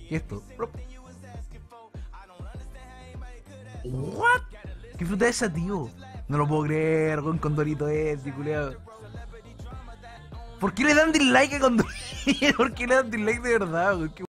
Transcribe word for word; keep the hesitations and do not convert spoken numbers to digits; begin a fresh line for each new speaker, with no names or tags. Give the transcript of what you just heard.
Y esto. ¿What? ¿Qué fruta es esa, tío? No lo puedo creer, con Condorito este, culiao. ¿Por qué le dan dislike a Condorito? ¿Por qué le dan dislike de verdad, weón?